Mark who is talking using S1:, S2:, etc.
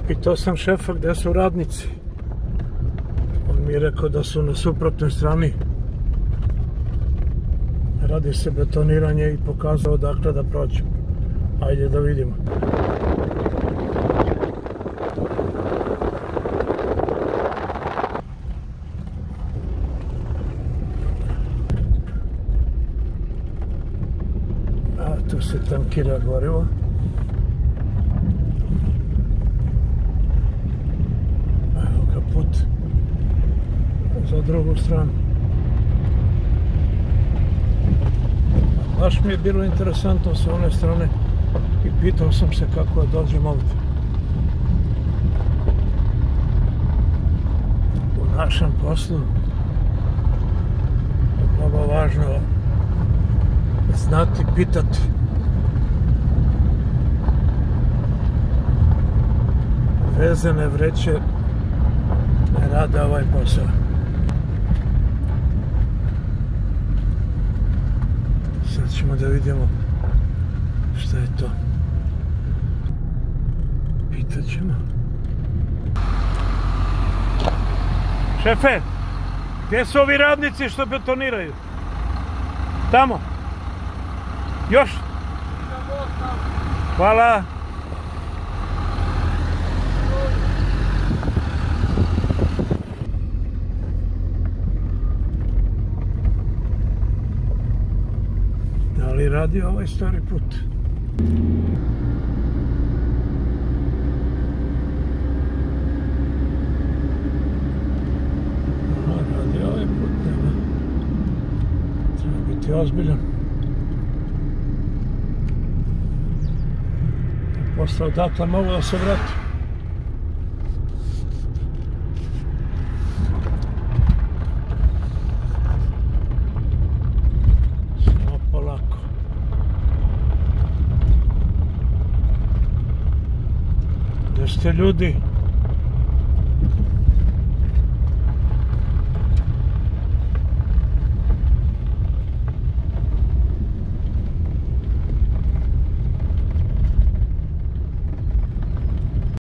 S1: Pitao sam šefa gdje su radnici. On mi je rekao da su na suprotnoj strani. Radi se betoniranje i pokazao odakle da prođemo. Ajde da vidimo. A tu se tankira gorivo. Evo ga put za drugu stranu. Baš mi je bilo interesantno sa one strane i pitao sam se kako da dođem ovdje. U našem poslu je mnogo važno znati pitati. Vezane vreće ne rade ovaj posao. Sad ćemo da vidimo šta je to. Pitat ćemo. Šefe, gdje su ovi radnici što betoniraju? Tamo. Još? Hvala. Da li radi ovaj stari put? Radi ovaj put, nema. Treba biti ozbiljan. Posle odatle mogu da se vratim. Samo polako. Gdje ste ljudi?